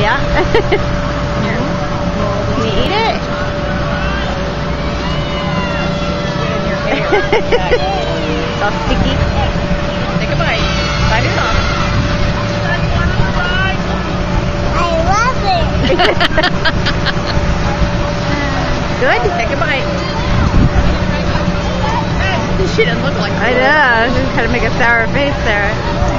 Yeah. Can you eat it? It's all sticky. Take a bite. Bite it off. I love it. Good? Take a bite. She doesn't look like I know. She's trying to make a sour face there.